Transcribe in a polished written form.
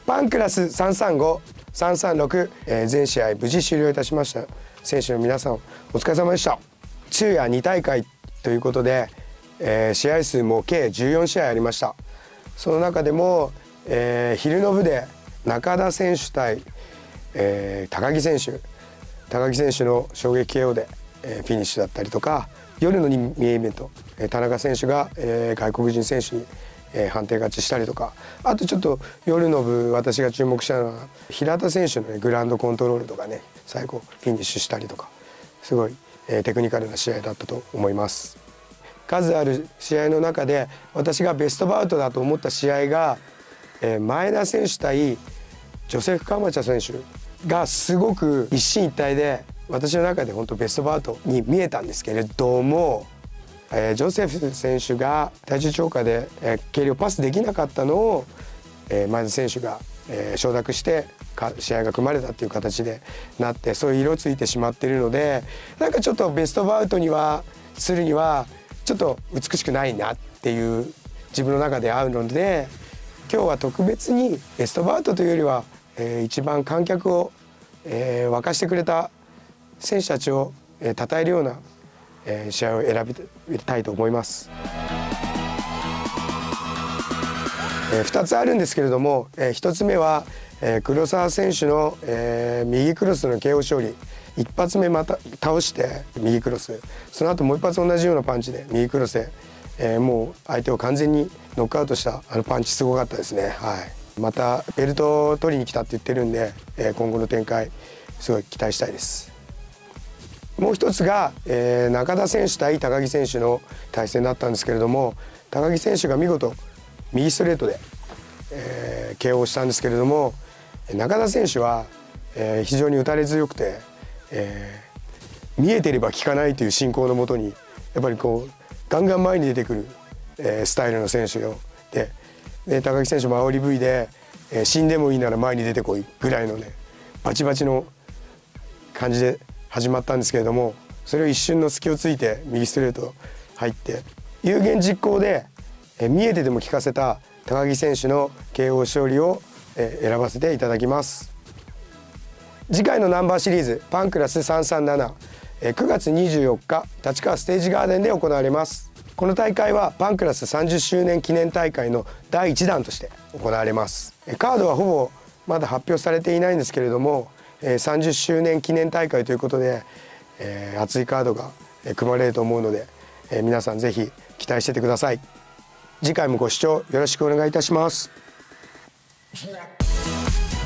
パンクラス335、336、全試合無事終了いたしました。選手の皆さんお疲れ様でした。昼夜2大会ということで、試合数も計14試合ありました。その中でも、昼の部で中田選手対、高木選手の衝撃 KO で、フィニッシュだったりとか、夜の2イベント、田中選手が、外国人選手に判定勝ちしたりとか、あとちょっと夜の部私が注目したのは平田選手の、グラウンドコントロールとかね、最後フィニッシュしたりとか、すごい、テクニカルな試合だったと思います。数ある試合の中で私がベストバウトだと思った試合が、前田選手対ジョセフ・カマチャ選手がすごく一進一退で、私の中で本当ベストバウトに見えたんですけれども、ジョセフ選手が体重超過で、計量パスできなかったのを、前田選手が、承諾して試合が組まれたっていう形でなって、そういう色ついてしまっているので、なんかちょっとベストバウトにはするにはちょっと美しくないなっていう自分の中で合うので、今日は特別にベストバウトというよりは、一番観客を、沸かしてくれた選手たちを称えるような試合を選びたいと思います。2つあるんですけれども、1つ目は黒沢選手の右クロスの KO 勝利、一発目また倒して右クロス、その後もう一発同じようなパンチで右クロスで、もう相手を完全にノックアウトしたあのパンチすごかったですね。はい、またベルトを取りに来たって言ってるんで、今後の展開すごい期待したいです。もう一つが、中田選手対高木選手の対戦だったんですけれども、高木選手が見事右ストレートで、KO したんですけれども、中田選手は、非常に打たれ強くて、見えてれば効かないという信仰のもとにやっぱりこうガンガン前に出てくる、スタイルの選手で、高木選手も煽り V で、死んでもいいなら前に出てこいぐらいのね、バチバチの感じで始まったんですけれども、それを一瞬の隙をついて右ストレート入って有言実行で、見えてでも効かせた高木選手の KO 勝利を、選ばせていただきます。次回のナンバーシリーズパンクラス337、9月24日立川ステージガーデンで行われます。この大会はパンクラス30周年記念大会の第1弾として行われます。カードはほぼまだ発表されていないんですけれども、30周年記念大会ということで、熱いカードが組まれると思うので、皆さんぜひ期待しててください。次回もご視聴よろしくお願いいたします。